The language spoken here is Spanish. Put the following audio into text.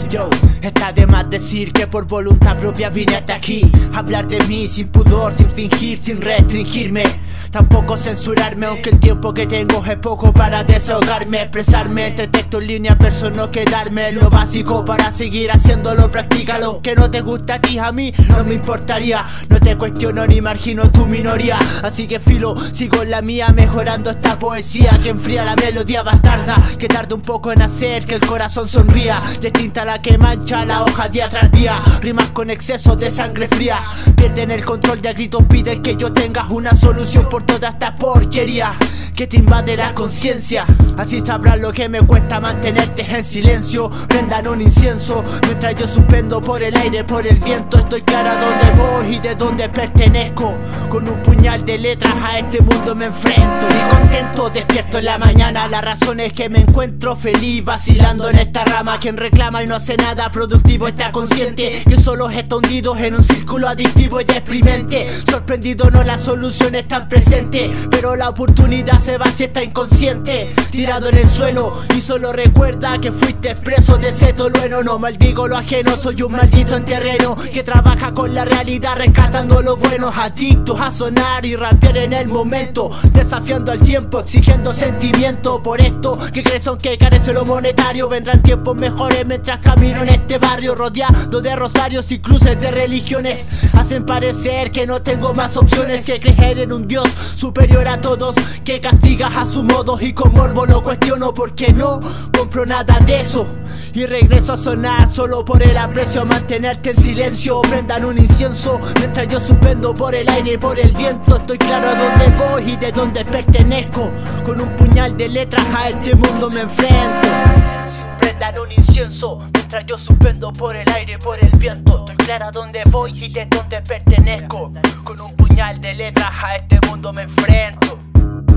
Yo, está de más decir que por voluntad propia vine hasta aquí. Hablar de mí sin pudor, sin fingir, sin restringirme, tampoco censurarme, aunque el tiempo que tengo es poco para desahogarme. Expresarme entre textos, líneas, versos, no quedarme en lo básico para seguir haciéndolo. Practícalo, que no te gusta a ti, a mí no me importaría. No te cuestiono ni margino tu minoría, así que filo, sigo en la mía, mejorando esta poesía que enfría la melodía bastarda, que tarda un poco en hacer que el corazón sonría. Distinta la que mancha la hoja día tras día, rimas con exceso de sangre fría. Pierden el control, de a gritos piden que yo tenga una solución por toda esta porquería que te invade la conciencia. Así sabrás lo que me cuesta mantenerte en silencio. Prendan un incienso mientras yo suspendo por el aire, por el viento. Estoy clara dónde voy y de dónde pertenezco. Con un puñal de letras a este mundo me enfrento. Y contento despierto en la mañana. La razón es que me encuentro feliz vacilando en esta rama. Quien reclama y no hace nada productivo está consciente que solo está hundido en un círculo adictivo y deprimente. Sorprendido, no, la solución está presente, pero la oportunidad se va si está inconsciente, tirado en el suelo. Y solo recuerda que fuiste preso de ese tolueno. No maldigo lo ajeno, soy un maldito en terreno que trabaja con la realidad, rescatando lo bueno. Adictos a sonar y rapear en el momento, desafiando al tiempo, exigiendo sentimiento. Por esto que crees aunque carece lo monetario, vendrán tiempos mejores mientras camino en este barrio rodeado de rosarios y cruces de religiones. Hacen parecer que no tengo más opciones que creer en un Dios superior a todos, que castigas a su modo y con morbo lo cuestiono porque no compro nada de eso. Y regreso a sonar solo por el aprecio, a mantenerte en silencio. Prendan un incienso mientras yo suspendo por el aire y por el viento. Estoy claro a dónde voy y de dónde pertenezco. Con un puñal de letras a este mundo me enfrento. Prendan un incienso mientras yo suspendo por el aire y por el viento. Estoy clara a dónde voy y de dónde pertenezco. Con un puñal de letras a este mundo me enfrento.